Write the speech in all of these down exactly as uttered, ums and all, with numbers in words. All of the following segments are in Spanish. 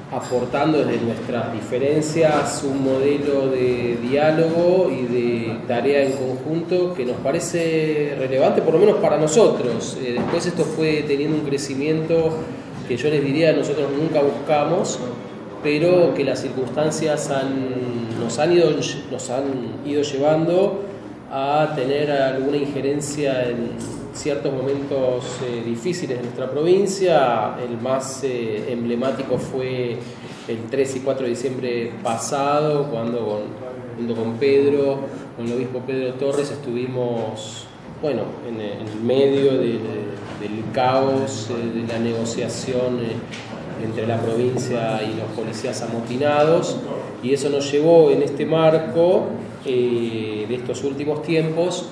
aportando desde nuestras diferencias un modelo de diálogo y de tarea en conjunto que nos parece relevante, por lo menos para nosotros. Eh, después esto fue teniendo un crecimiento que yo les diría nosotros nunca buscamos, pero que las circunstancias han, nos, han ido, nos han ido llevando a tener alguna injerencia en ciertos momentos eh, difíciles de nuestra provincia. El más eh, emblemático fue el tres y cuatro de diciembre pasado, cuando con, junto con Pedro, con el obispo Pedro Torres, estuvimos bueno, en, en el medio de, de, del caos, eh, de la negociación eh, entre la provincia y los policías amotinados, y eso nos llevó en este marco eh, de estos últimos tiempos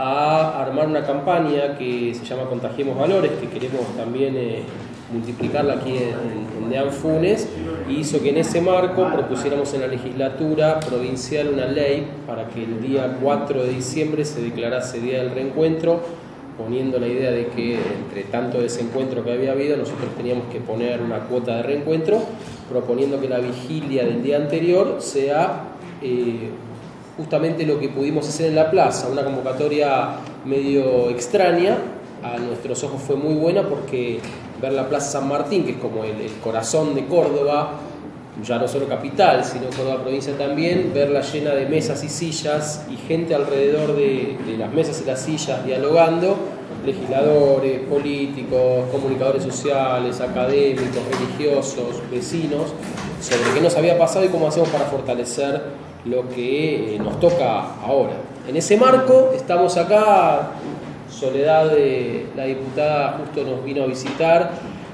a armar una campaña que se llama Contagiemos Valores, que queremos también eh, multiplicarla aquí en, en Deán Funes, y hizo que en ese marco propusiéramos en la legislatura provincial una ley para que el día cuatro de diciembre se declarase Día del Reencuentro, poniendo la idea de que entre tanto desencuentro que había habido, nosotros teníamos que poner una cuota de reencuentro, proponiendo que la vigilia del día anterior sea eh, justamente lo que pudimos hacer en la plaza, una convocatoria medio extraña. A nuestros ojos fue muy buena porque ver la Plaza San Martín, que es como el, el corazón de Córdoba, ya no solo capital, sino Córdoba provincia también, verla llena de mesas y sillas y gente alrededor de, de las mesas y las sillas dialogando, legisladores, políticos, comunicadores sociales, académicos, religiosos, vecinos, sobre qué nos había pasado y cómo hacemos para fortalecer lo que eh, nos toca ahora. En ese marco estamos acá. Soledad, de, la diputada, justo nos vino a visitar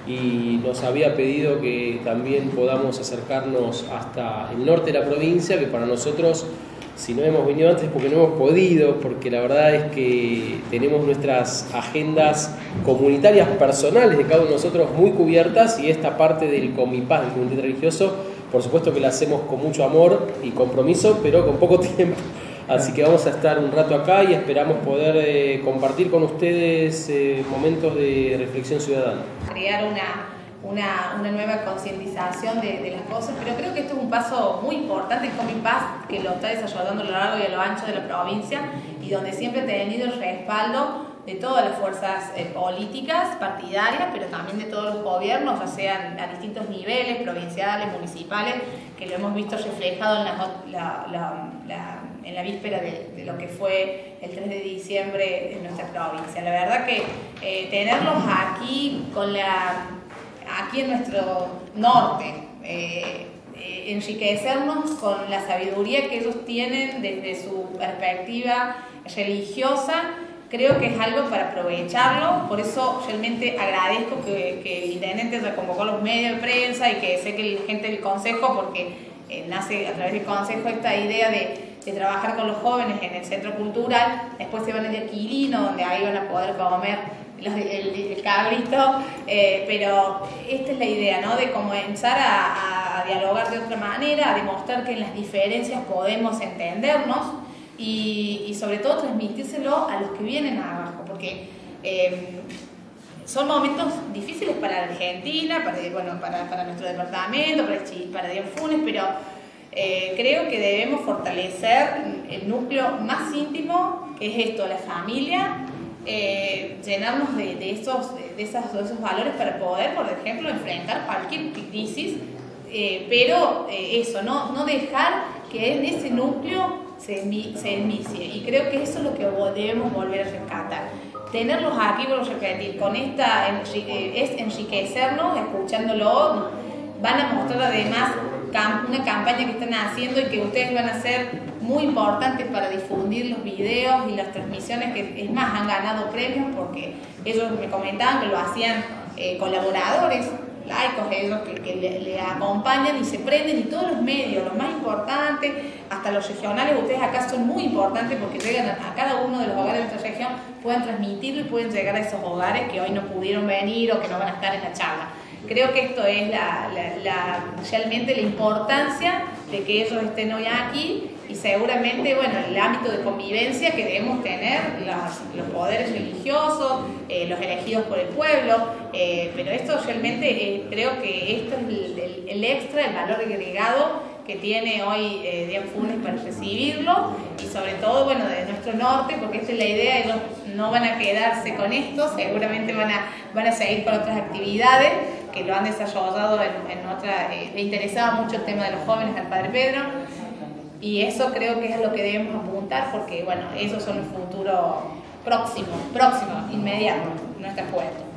y nos había pedido que también podamos acercarnos hasta el norte de la provincia, que para nosotros, si no hemos venido antes, porque no hemos podido, porque la verdad es que tenemos nuestras agendas comunitarias personales de cada uno de nosotros muy cubiertas, y esta parte del Comipaz, del Comité Religioso, por supuesto que la hacemos con mucho amor y compromiso, pero con poco tiempo. Así que vamos a estar un rato acá y esperamos poder eh, compartir con ustedes eh, momentos de reflexión ciudadana. Crear una, una, una nueva concientización de, de las cosas, pero creo que esto es un paso muy importante en Comipaz, que lo está desarrollando a lo largo y a lo ancho de la provincia, y donde siempre ha tenido el respaldo de todas las fuerzas eh, políticas, partidarias, pero también de todos los gobiernos, ya sean a distintos niveles, provinciales, municipales, que lo hemos visto reflejado en la, la, la, la, en la víspera de, de lo que fue el tres de diciembre en nuestra provincia. La verdad que eh, tenerlos aquí, con la, aquí en nuestro norte, eh, eh, enriquecernos con la sabiduría que ellos tienen desde su perspectiva religiosa, creo que es algo para aprovecharlo. Por eso realmente agradezco que, que el intendente se convocó a los medios de prensa y que sé que la gente del consejo, porque eh, nace a través del consejo esta idea de, de trabajar con los jóvenes en el centro cultural. Después se van al Aquilino, donde ahí van a poder comer los, el, el cabrito, eh, pero esta es la idea, ¿no? De comenzar a, a dialogar de otra manera, a demostrar que en las diferencias podemos entendernos. Y, y sobre todo transmitírselo a los que vienen abajo, porque eh, son momentos difíciles para la Argentina, para, bueno, para, para nuestro departamento, para, para Deán Funes, pero eh, creo que debemos fortalecer el núcleo más íntimo, que es esto, la familia, eh, llenarnos de, de, esos, de, esos, de esos valores para poder, por ejemplo, enfrentar cualquier crisis, eh, pero eh, eso, no, no dejar que en ese núcleo se inicie, y creo que eso es lo que debemos volver a rescatar. Tenerlos aquí, vuelvo a repetir, con esta es enriquecernos, escuchándolo. Van a mostrar además una campaña que están haciendo y que ustedes van a ser muy importantes para difundir los videos y las transmisiones, que es más, han ganado premios porque ellos me comentaban que lo hacían eh, colaboradores laicos, ellos que, que le, le acompañan y se prenden, y todos los medios, los más importantes, hasta los regionales, ustedes acá son muy importantes porque llegan a, a cada uno de los hogares de nuestra región, pueden transmitirlo y pueden llegar a esos hogares que hoy no pudieron venir o que no van a estar en la charla. creo que esto es la, la, la, realmente la importancia de que ellos estén hoy aquí y seguramente, bueno, el ámbito de convivencia que debemos tener las, los poderes religiosos, eh, los elegidos por el pueblo, eh, pero esto realmente eh, creo que esto es el, el, el extra, el valor agregado que tiene hoy eh, Dian Funes para recibirlo y sobre todo, bueno, de nuestro norte, porque esta es la idea, ellos no van a quedarse con esto, seguramente van a, van a seguir con otras actividades que lo han desarrollado en, en otra, eh, le interesaba mucho el tema de los jóvenes al Padre Pedro y eso creo que es a lo que debemos apuntar porque, bueno, esos son el futuro próximo, próximo, inmediato, no está puesto.